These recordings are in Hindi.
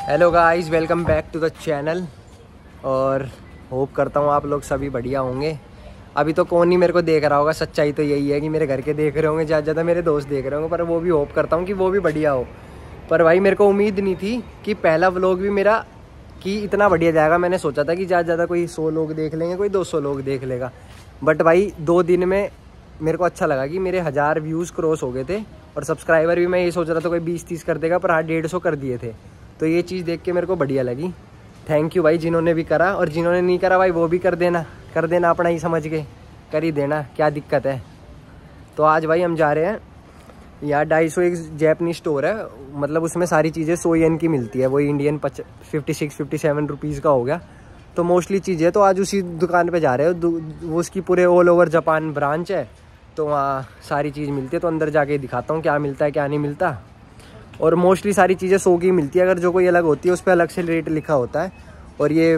Hello guys, welcome back to the channel. और होप करता हूँ आप लोग सभी बढ़िया होंगे। अभी तो कौन ही मेरे को देख रहा होगा, सच्चाई तो यही है कि मेरे घर के देख रहे होंगे, ज़्यादा मेरे दोस्त देख रहे होंगे, पर वो भी होप करता हूँ कि वो भी बढ़िया हो। पर भाई मेरे को उम्मीद नहीं थी कि पहला व्लॉग भी मेरा कि इतना बढ़िया जाएगा। मैंने सोचा था कि ज़्यादा कोई 100 लोग देख लेंगे, कोई 200 लोग देख लेगा। बट भाई 2 दिन में मेरे को अच्छा लगा कि मेरे 1000 व्यूज़ क्रॉस हो गए थे। और सब्सक्राइबर भी मैं ये सोच रहा था कोई 20-30 कर देगा, पर हाँ 150 कर दिए थे। तो ये चीज़ देख के मेरे को बढ़िया लगी। थैंक यू भाई जिन्होंने भी करा, और जिन्होंने नहीं करा भाई वो भी कर देना अपना ही समझ के कर ही देना, क्या दिक्कत है। तो आज भाई हम जा रहे हैं यहाँ 250 एक जैपनीज स्टोर है, मतलब उसमें सारी चीज़ें 100 येन की मिलती है। वही इंडियन 56-57 रुपीज़ का हो गया। तो मोस्टली चीज़ें तो आज उसी दुकान पे जा रहे हो। वो उसकी पूरे ऑल ओवर जापान ब्रांच है, तो वहाँ सारी चीज़ मिलती है। तो अंदर जाके दिखाता हूँ क्या मिलता है क्या नहीं मिलता। और मोस्टली सारी चीज़ें 100 की मिलती है, अगर जो कोई अलग होती है उस पर अलग से रेट लिखा होता है। और ये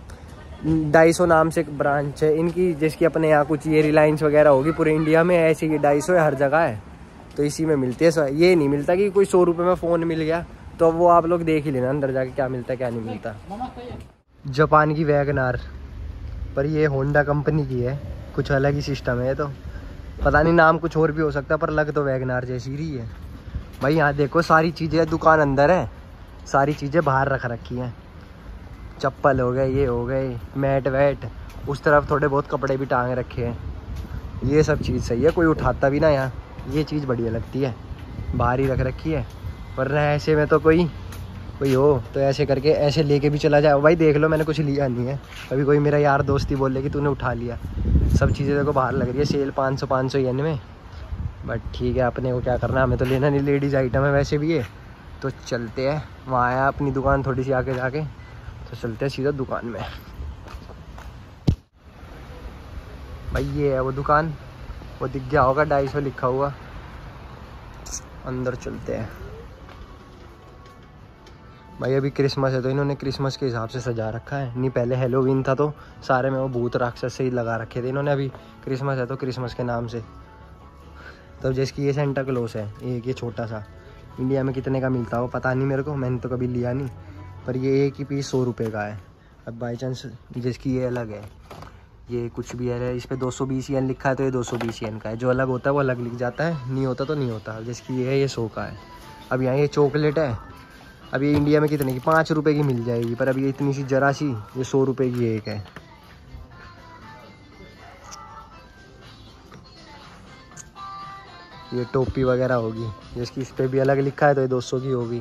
250 नाम से एक ब्रांच है इनकी, जिसकी अपने यहाँ कुछ ये रिलायंस वगैरह होगी पूरे इंडिया में, ऐसी ये 250 है हर जगह है। तो इसी में मिलती है। ये नहीं मिलता कि कोई 100 रुपये में फ़ोन मिल गया। तो वो आप लोग देख ही लेना अंदर जाके क्या मिलता है क्या नहीं मिलता। जापान की वैगनार, पर ये होंडा कंपनी की है, कुछ अलग ही सिस्टम है। तो पता नहीं नाम कुछ और भी हो सकता है, पर लग तो वैगनार जैसी ही है। भाई यहाँ देखो सारी चीज़ें, दुकान अंदर है, सारी चीज़ें बाहर रख रखी हैं। चप्पल हो गए, ये हो गए, मैट वैट, उस तरफ थोड़े बहुत कपड़े भी टांग रखे हैं। ये सब चीज़ सही है, कोई उठाता भी ना यहाँ। ये चीज़ बढ़िया लगती है, बाहर ही रख रखी है। वरना ऐसे में तो कोई हो तो ऐसे करके ऐसे लेके भी चला जाए। भाई देख लो मैंने कुछ लिया नहीं है। कभी कोई मेरा यार दोस्ती बोल ले कि तूने उठा लिया। सब चीज़ें देखो बाहर लग रही है, सेल 500 येन में। बट ठीक है, अपने को क्या करना, हमें तो लेना नहीं, लेडीज़ आइटम है वैसे भी ये। तो चलते हैं, वहाँ आया अपनी दुकान थोड़ी सी आगे जाके, तो चलते हैं सीधा दुकान में। भाई ये है वो दुकान, वो दिख गया होगा 250 लिखा हुआ। अंदर चलते हैं। भाई अभी क्रिसमस है तो इन्होंने क्रिसमस के हिसाब से सजा रखा है। नहीं पहले हैलोवीन था तो सारे में वो भूत राक्षस से ही लगा रखे थे इन्होंने। अभी क्रिसमस है तो क्रिसमस के नाम से। तो जैसे ये सेंटा क्लॉज है, एक ये छोटा सा, इंडिया में कितने का मिलता हो पता नहीं मेरे को, मैंने तो कभी लिया नहीं। पर ये एक ही पीस 100 रुपये का है। अब बाई चांस जिसकी ये अलग है, ये कुछ भी है, इस पर 220 येन लिखा है तो ये 220 येन का है। जो अलग होता है वो अलग लिख जाता है, नहीं होता तो नहीं होता। जिसकी ये है ये 100 का है। अब यहाँ ये चॉकलेट है, अब ये इंडिया में कितने की 5 रुपये की मिल जाएगी, पर अब ये इतनी सी जरा सी, ये 100 रुपये की एक है। ये टोपी वगैरह होगी, जिसकी इस पर भी अलग लिखा है तो ये 200 की होगी।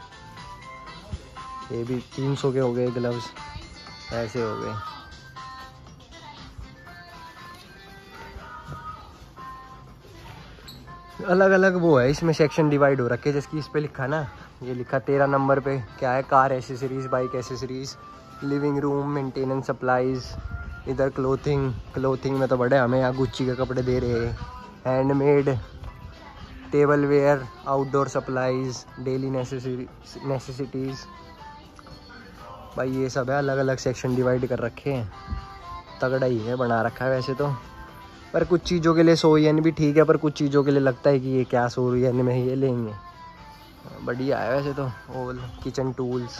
ये भी 300 के हो गए ग्लव्स, ऐसे हो गए। अलग अलग वो है, इसमें सेक्शन डिवाइड हो रखे। जिसकी इस पे लिखा ना, ये लिखा 13 नंबर पे क्या है, car accessories, bike accessories, living room, maintenance supplies. इधर क्लोथिंग में तो बड़े हमें यहाँ गुच्ची के कपड़े दे रहे हैं। Handmade, tableware, outdoor supplies, daily necessities. भाई ये सब है, अलग अलग सेक्शन डिवाइड कर रखे हैं। तगड़ा ही है बना रखा है वैसे तो। पर कुछ चीज़ों के लिए 100 येन भी ठीक है, पर कुछ चीज़ों के लिए लगता है कि ये क्या 100 येन में ये लेंगे। बढ़िया है वैसे तो। ऑल किचन टूल्स,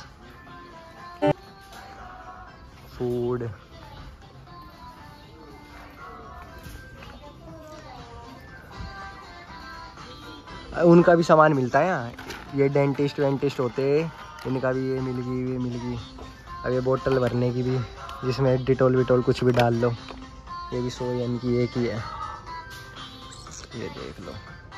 फूड, उनका भी सामान मिलता है यहाँ। ये डेंटिस्ट होते हैं, इनका भी ये मिल गई। अब ये बोतल भरने की भी, जिसमें डिटोल कुछ भी डाल लो, ये भी 100 येन की एक ही है। ये देख लो,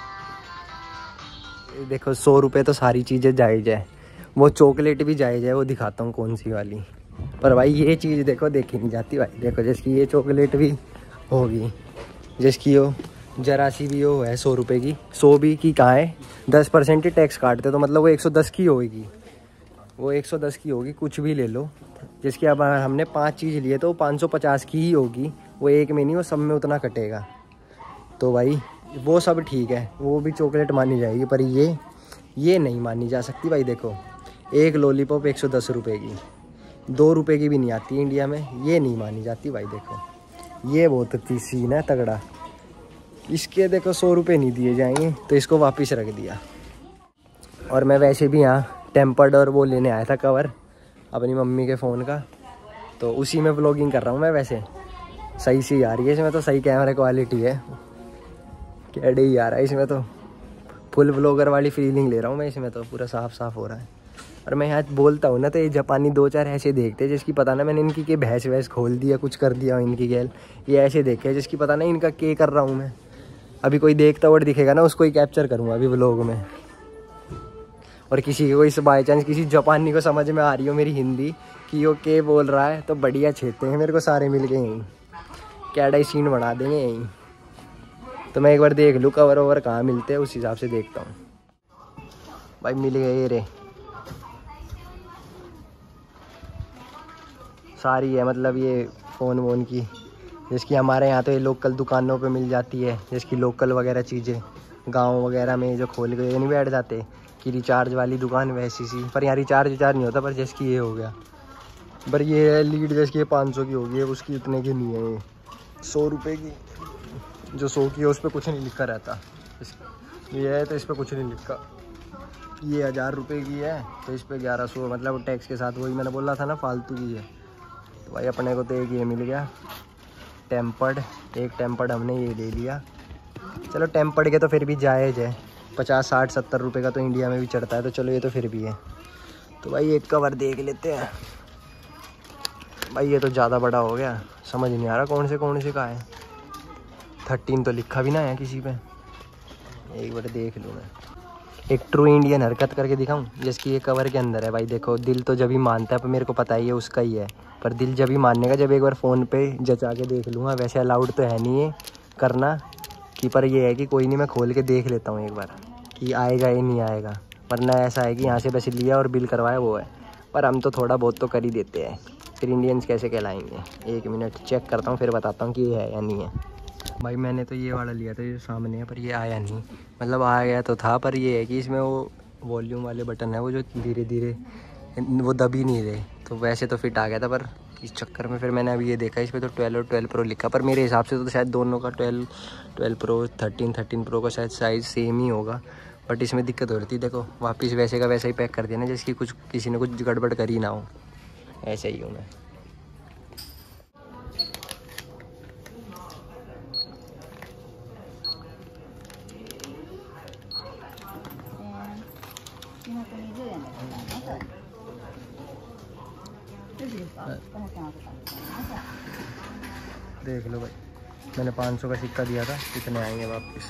ये देखो 100 रुपये तो सारी चीज़ें जायज़ है। वो चॉकलेट भी जायज़ है, वो दिखाता हूँ कौन सी वाली। पर भाई ये चीज़ देखो देखी नहीं जाती भाई। देखो जिसकी ये चॉकलेट भी होगी, जिसकी वो जरा सी भी वो है 100 रुपये की, 100 भी की कहाँ है, 10% ही टैक्स काटते, तो मतलब वो 110 की होगी। वो 110 की होगी, कुछ भी ले लो। जिसकी अब हमने 5 चीज़ लिए तो 550 की ही होगी। वो एक में नहीं, वो सब में उतना कटेगा। तो भाई वो सब ठीक है, वो भी चॉकलेट मानी जाएगी, पर ये नहीं मानी जा सकती भाई। देखो एक लॉलीपॉप 110 रुपये की, 2 रुपये की भी नहीं आती इंडिया में, ये नहीं मानी जाती भाई। देखो ये बहुत अच्छी सीन है तगड़ा। इसके देखो 100 रुपये नहीं दिए जाएंगे, तो इसको वापस रख दिया। और मैं वैसे भी यहाँ टेम्पर्ड और वो लेने आया था कवर अपनी मम्मी के फ़ोन का, तो उसी में व्लॉगिंग कर रहा हूँ मैं। वैसे सही सी आ रही है इसमें तो, सही कैमरा क्वालिटी है, कैडे ही आ रहा है इसमें तो, फुल व्लॉगर वाली फीलिंग ले रहा हूँ मैं इसमें तो, पूरा साफ साफ हो रहा है। और मैं यहाँ बोलता हूँ ना तो ये जापानी 2-4 ऐसे देखते हैं जिसकी पता ना मैंने इनकी के भैंस वैस खोल दिया, कुछ कर दिया इनकी गैल, ये ऐसे देखे जिसकी पता ना इनका के कर रहा हूँ मैं। अभी कोई देखता हुआ दिखेगा ना उसको ही कैप्चर करूँगा अभी व्लॉग में। और किसी को इस बाई चांस किसी जापानी को समझ में आ रही हो मेरी हिंदी कि वो के बोल रहा है तो बढ़िया छेड़ते हैं मेरे को सारे मिल के यहीं, कैडा ही सीन बना देंगे यहीं। तो मैं एक बार देख लूँ कवर ओवर कहाँ मिलते हैं, उस हिसाब से देखता हूँ। भाई मिल गए ये रे, सारी है मतलब ये फ़ोन वोन की, जिसकी हमारे यहाँ तो ये लोकल दुकानों पे मिल जाती है, जिसकी लोकल वगैरह चीज़ें गांव वगैरह में जो खोल के नहीं बैठ जाते कि रिचार्ज वाली दुकान वैसी सी, पर यहाँ रिचार्ज नहीं होता। पर जिसकी ये हो गया, पर ये लीड जिसकी 500 की होगी, उसकी इतने की नहीं है, ये 100 रुपये की, जो 100 की है उस पर कुछ नहीं लिखा रहता। ये है तो इस पर कुछ नहीं लिखा। ये 1000 रुपये की है तो इस पर 1100, मतलब टैक्स के साथ, वही मैंने बोला था ना फालतू की है। तो भाई अपने को तो एक ये मिल गया टेम्पर्ड, एक टेम्पर्ड हमने ये ले लिया। चलो टेम्पर्ड के तो फिर भी जायज़ है, 50, 60, 70 रुपये का तो इंडिया में भी चढ़ता है, तो चलो ये तो फिर भी है। तो भाई एक कवर देख लेते हैं। भाई ये तो ज़्यादा बड़ा हो गया, समझ नहीं आ रहा कौन से का है। 13 तो लिखा भी ना है किसी पे, एक बार देख लूँ मैं। एक ट्रू इंडियन हरकत करके दिखाऊं जिसकी ये कवर के अंदर है। भाई देखो, दिल तो जब ही मानता है, पर मेरे को पता ही है उसका ही है, पर दिल जब ही मानने का जब एक बार फ़ोन पे जचा के देख लूँगा। वैसे अलाउड तो है नहीं है करना कि, पर ये है कि कोई नहीं, मैं खोल के देख लेता हूँ एक बार कि आएगा या नहीं आएगा। वरना ऐसा है कि यहाँ से बस लिया और बिल करवाया वो है, पर हम तो थोड़ा बहुत तो कर ही देते हैं, फिर इंडियंस कैसे कहलाएंगे। 1 मिनट चेक करता हूँ फिर बताता हूँ कि ये है या नहीं है। भाई मैंने तो ये वाला लिया था जो सामने है, पर ये आया नहीं, मतलब आ गया तो था, पर ये है कि इसमें वो वॉल्यूम वाले बटन है वो जो धीरे धीरे वो दब ही नहीं रहे, तो वैसे तो फिट आ गया था। पर इस चक्कर में फिर मैंने अभी ये देखा, इस पर तो 12 और 12 प्रो लिखा, पर मेरे हिसाब से तो शायद दोनों का 12 प्रो 13 प्रो का शायद साइज़ सेम ही होगा। बट इसमें दिक्कत हो रही थी, देखो वापस वैसे का वैसा ही पैक कर दिया ना, जिसकी किसी ने कुछ गड़बड़ करी ना हो। ऐसे ही हूँ मैं। देख लो भाई, मैंने 500 का सिक्का दिया था, कितने आएंगे वापस।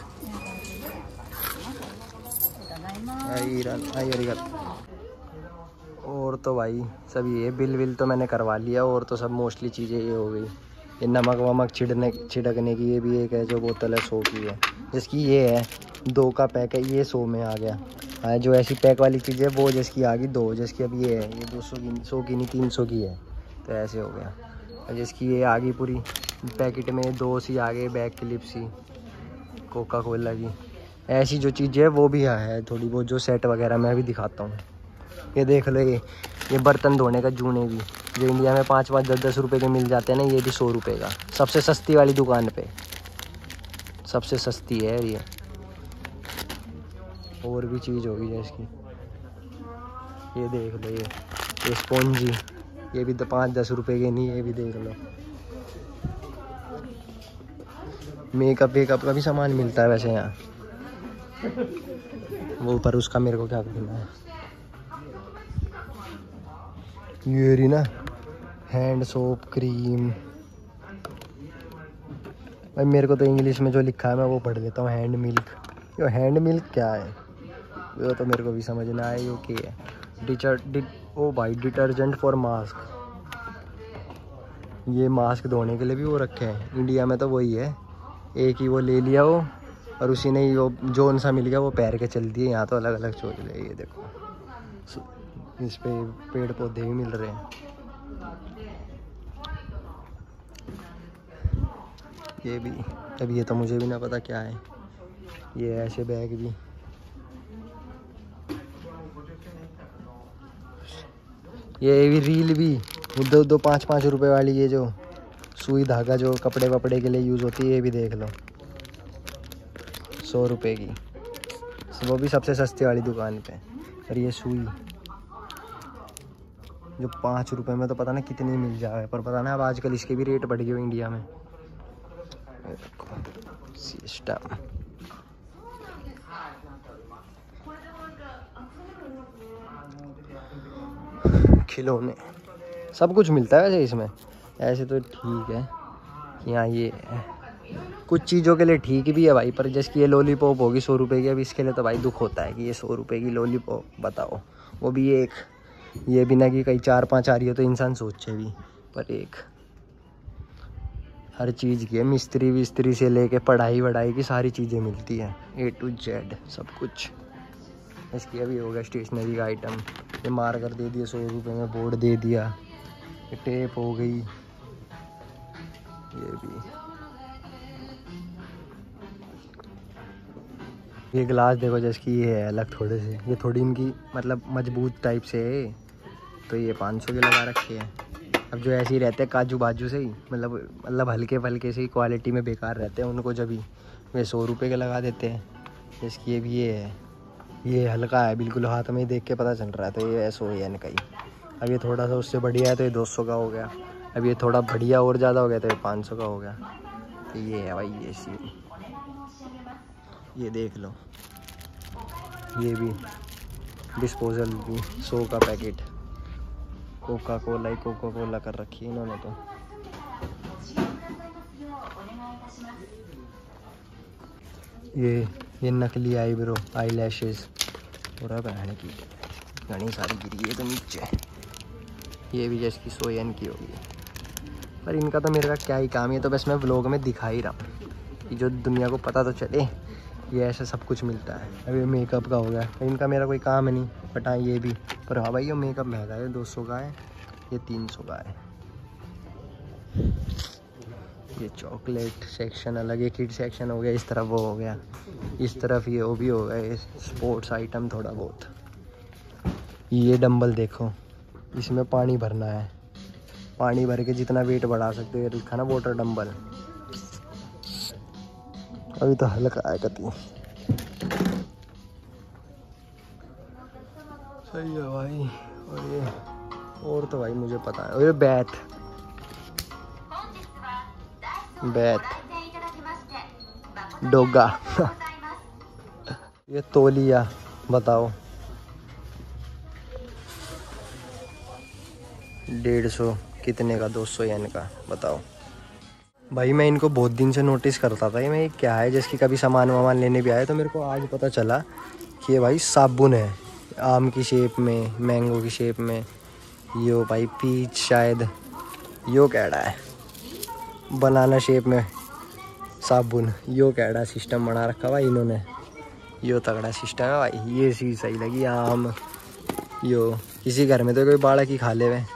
और तो भाई सब ये बिल विल तो मैंने करवा लिया, और तो सब मोस्टली चीज़ें ये हो गई। ये नमक वमक छिड़कने की ये भी एक है जो बोतल है 100 की है, जिसकी ये है 2 का पैक है, ये 100 में आ गया। हाँ, जो ऐसी पैक वाली चीज़ है वो जिसकी आ गई 2, जिसकी अब ये है ये 200 की, 100 की नहीं 300 की है, तो ऐसे हो गया। और जिसकी ये आ गई पूरी पैकेट में 2 सी आ गई, बैक क्लिप सी कोका कोला की, ऐसी जो चीज़ें है वो भी है थोड़ी बहुत, जो सेट वगैरह मैं भी दिखाता हूँ। ये देख लो, ये बर्तन धोने का जूने भी, जो इंडिया में 5-5, 10-10 रुपये के मिल जाते हैं ना, ये भी 100 रुपये का, सबसे सस्ती वाली दुकान पे, सबसे सस्ती है ये। और भी चीज़ होगी जैसे ये देख लो, ये स्पॉन्जी, ये भी 5-10 रुपये के नहीं, ये भी देख लो। मेकअप का भी सामान मिलता है वैसे यहाँ, वो पर उसका मेरे को क्या करना है। ये रही ना हैंड सोप क्रीम। भाई मेरे को तो इंग्लिश में जो लिखा है मैं वो पढ़ लेता हूँ, हैंड मिल्क। ये हैंड मिल्क क्या है वो तो मेरे को भी समझ ना आए। ये क्या है? ओ भाई, डिटर्जेंट फॉर मास्क। ये मास्क धोने के लिए भी वो रखे हैं, इंडिया में तो वही है, एक ही वो ले लिया वो, और उसी ने ही वो जोन सा मिल गया वो पैर के चल दिए। यहाँ तो अलग अलग चोट ले, ये देखो इस पे पेड़ पौधे भी मिल रहे हैं। ये भी, अब ये तो मुझे भी ना पता क्या है। ये ऐसे बैग भी, ये भी रील भी 2-2, 5-5 रुपए वाली, ये जो सुई धागा जो कपड़े वपड़े के लिए यूज़ होती है, ये भी देख लो 100 रुपये की, वो भी सबसे सस्ती वाली दुकान पे। और ये सुई जो 5 रुपये में तो पता नहीं कितनी मिल जाए, पर पता ना अब आजकल इसके भी रेट बढ़ गए इंडिया में। सिस्टम खिलौने सब कुछ मिलता है वैसे इसमें। ऐसे तो ठीक है कि हाँ ये कुछ चीज़ों के लिए ठीक भी है भाई, पर जैसे ये लॉलीपॉप होगी 100 रुपये की, अब इसके लिए तो भाई दुख होता है कि ये 100 रुपये की लॉलीपॉप बताओ, वो भी एक, ये भी ना कि कहीं 4-5 आ रही हो तो इंसान सोचे भी, पर एक हर चीज़ की है, मिस्त्री विस्त्री से लेके पढ़ाई वढ़ाई की सारी चीज़ें मिलती हैं, A to Z सब कुछ। इसकी अभी हो गया स्टेशनरी का आइटम, ये मार कर दे दिया 100 रुपये में, बोर्ड दे दिया, ये टेप हो गई, ये भी, ये गिलास देखो जैसे ये है अलग थोड़े से, ये थोड़ी इनकी मतलब मजबूत टाइप से है, तो ये 500 के लगा रखे हैं। अब जो ऐसे ही रहते हैं काजू बाजू से ही, मतलब हल्के फल्के से ही क्वालिटी में बेकार रहते हैं, उनको जब ही वे 100 रुपये के लगा देते हैं। इसकी ये भी ये है, ये हल्का है बिल्कुल, हाथ में ही देख के पता चल रहा है, तो ये SON का ही। अब ये थोड़ा सा उससे बढ़िया है तो ये 200 का हो गया, अब ये थोड़ा बढ़िया और ज़्यादा हो गया तो ये 500 का हो गया। तो ये है भाई ये सीन, ये देख लो, ये भी डिस्पोजल भी 100 का पैकेट, कोका कोला ही कोका कोला कर रखी है इन्होंने तो। ये नकली आईब्रो आई लैशेज पूरा पहनने की घनी सारी गिरी है तो नीचे, ये भी जैसे कि SON की होगी, पर इनका तो मेरे का क्या ही काम है, तो बस मैं व्लॉग में दिखा ही रहा हूँ कि जो दुनिया को पता तो चले ये ऐसा सब कुछ मिलता है। अभी मेकअप का हो गया, इनका मेरा कोई काम नहीं, बट हाँ ये भी, पर हाँ भाई ये मेकअप महंगा है, 200 का है, ये 300 का है। ये चॉकलेट सेक्शन अलग, ये किड सेक्शन हो गया, इस तरफ वो हो गया, इस तरफ ये वो भी हो गया, ये स्पोर्ट्स आइटम थोड़ा बहुत। ये डंबल देखो, इसमें पानी भरना है, पानी भर के जितना वेट बढ़ा सकते हो, ये लिखा ना वाटर डंबल। अभी तो हल्का है कती, सही है भाई। और ये और तो भाई मुझे पता है, और ये बैट डोगा ये तौलिया बताओ 150 कितने का, 200 येन का बताओ भाई। मैं इनको बहुत दिन से नोटिस करता था, मैं क्या है, जैसे कि कभी सामान वामान लेने भी आए तो मेरे को आज पता चला कि ये भाई साबुन है, आम की शेप में, मैंगो की शेप में, यो भाई पीच शायद, यो कैडा है, बनाना शेप में साबुन, यो कैडा सिस्टम बना रखा भाई इन्होंने, यो तगड़ा सिस्टम है भाई। ये चीज़ सही लगी, आम यो किसी घर में तो कोई बाड़ा की खा ले वे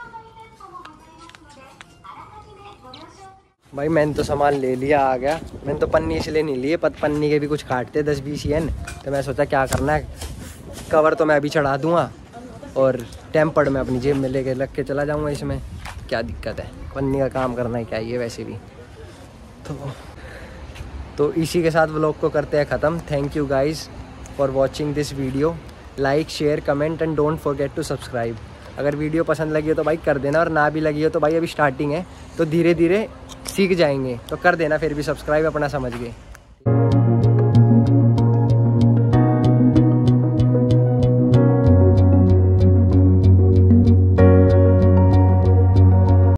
भाई। मैंने तो सामान ले लिया, आ गया। मैंने तो पन्नी इसलिए नहीं लिए, पन्नी के भी कुछ काटते 10-20 येन, तो मैं सोचा क्या करना है, कवर तो मैं अभी चढ़ा दूंगा और टेम्पर्ड में अपनी जेब में लेके रख के चला जाऊंगा, इसमें क्या दिक्कत है, पन्नी का काम करना ही क्या है वैसे भी। तो इसी के साथ व्लॉग को करते हैं ख़त्म। Thank you guys for watching this video, like share comment and don't forget to subscribe. अगर वीडियो पसंद लगी हो तो भाई कर देना, और ना भी लगी हो तो भाई अभी स्टार्टिंग है तो धीरे धीरे सीख जाएंगे, तो कर देना फिर भी सब्सक्राइब अपना समझ के।